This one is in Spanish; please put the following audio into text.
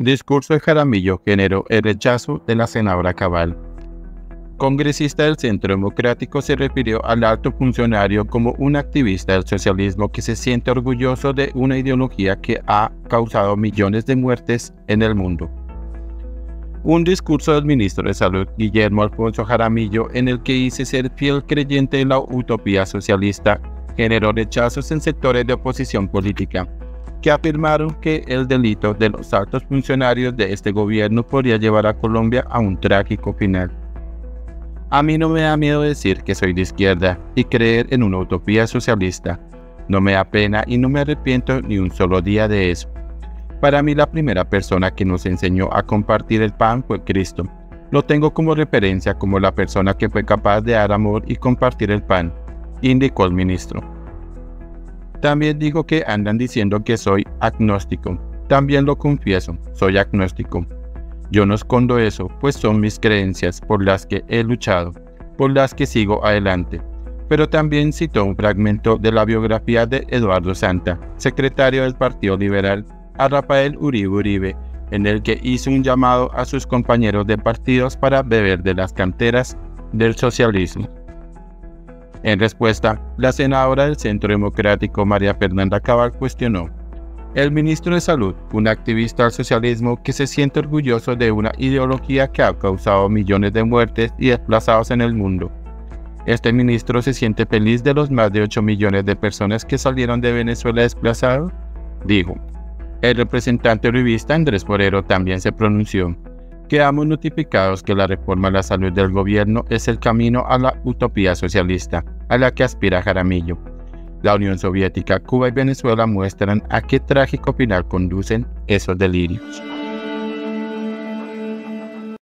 Discurso de Jaramillo generó el rechazo de la senadora Cabal. Congresista del Centro Democrático se refirió al alto funcionario como un activista del socialismo que se siente orgulloso de una ideología que ha causado millones de muertes en el mundo. Un discurso del ministro de Salud, Guillermo Alfonso Jaramillo, en el que dice ser fiel creyente de la utopía socialista, generó rechazos en sectores de oposición política, que afirmaron que el delito de los altos funcionarios de este gobierno podría llevar a Colombia a un trágico final. A mí no me da miedo decir que soy de izquierda y creer en una utopía socialista. No me da pena y no me arrepiento ni un solo día de eso. Para mí la primera persona que nos enseñó a compartir el pan fue Cristo. Lo tengo como referencia como la persona que fue capaz de dar amor y compartir el pan, indicó el ministro. También dijo que andan diciendo que soy agnóstico. También lo confieso, soy agnóstico. Yo no escondo eso, pues son mis creencias por las que he luchado, por las que sigo adelante. Pero también citó un fragmento de la biografía de Eduardo Santa, secretario del Partido Liberal, a Rafael Uribe Uribe, en el que hizo un llamado a sus compañeros de partidos para beber de las canteras del socialismo. En respuesta, la senadora del Centro Democrático María Fernanda Cabal cuestionó: el ministro de Salud, un activista del socialismo que se siente orgulloso de una ideología que ha causado millones de muertes y desplazados en el mundo. ¿Este ministro se siente feliz de los más de 8 millones de personas que salieron de Venezuela desplazados?, dijo. El representante uribista Andrés Forero también se pronunció: quedamos notificados que la reforma a la salud del gobierno es el camino a la utopía socialista, a la que aspira Jaramillo. La Unión Soviética, Cuba y Venezuela muestran a qué trágico final conducen esos delirios.